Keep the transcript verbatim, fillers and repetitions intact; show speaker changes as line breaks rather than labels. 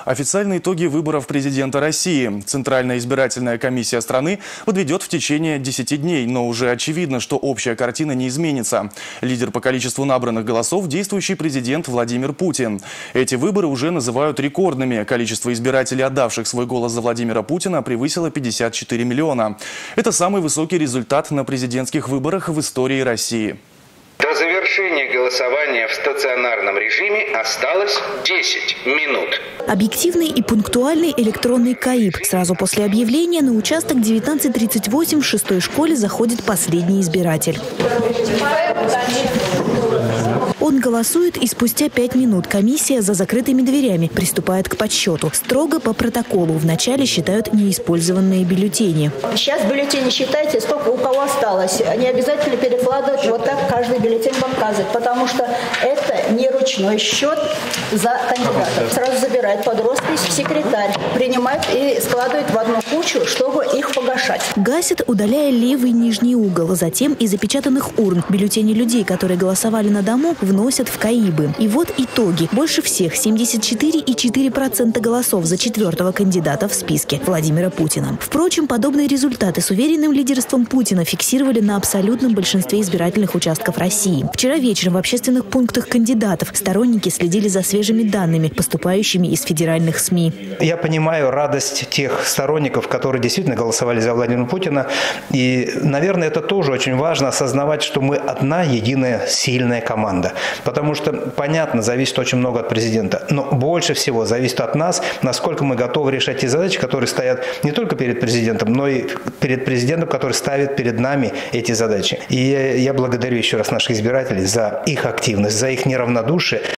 Официальные итоги выборов президента России Центральная избирательная комиссия страны подведет в течение десяти дней, но уже очевидно, что общая картина не изменится. Лидер по количеству набранных голосов – действующий президент Владимир Путин. Эти выборы уже называют рекордными. Количество избирателей, отдавших свой голос за Владимира Путина, превысило пятьдесят четыре миллиона. Это самый высокий результат на президентских выборах в истории России.
До завершения голосования в стационарном режиме осталось десять минут.
Объективный и пунктуальный электронный КАИП. Сразу после объявления на участок девятнадцать тридцать восемь в шестой школе заходит последний избиратель. Он голосует, и спустя пять минут комиссия за закрытыми дверями приступает к подсчету. Строго по протоколу. Вначале считают неиспользованные бюллетени.
Сейчас бюллетени считайте, сколько у кого осталось. Не обязательно перекладывать вот так каждый бюллетень показывать, потому что это не ручной счет за кандидатов. Сразу забирает под роспись секретарь, принимает и складывает в одну кучу, чтобы их погашать.
Гасит, удаляя левый нижний угол. Затем из запечатанных урн бюллетени людей, которые голосовали на дому, вносят в КАИБы. И вот итоги. Больше всех семьдесят четыре и четыре десятых процента голосов за четвертого кандидата в списке Владимира Путина. Впрочем, подобные результаты с уверенным лидерством Путина фиксировали на абсолютном большинстве избирательных участков России. Вчера вечером в общественных пунктах кандидатов сторонники следили за свежими данными, поступающими из федеральных СМИ.
Я понимаю радость тех сторонников, которые действительно голосовали за Владимира Путина. И, наверное, это тоже очень важно осознавать, что мы одна единая сильная команда. Потому что, понятно, зависит очень много от президента. Но больше всего зависит от нас, насколько мы готовы решать те задачи, которые стоят не только перед президентом, но и перед президентом, который ставит перед нами эти задачи. И я благодарю еще раз наших избирателей за их активность, за их неравнодушие.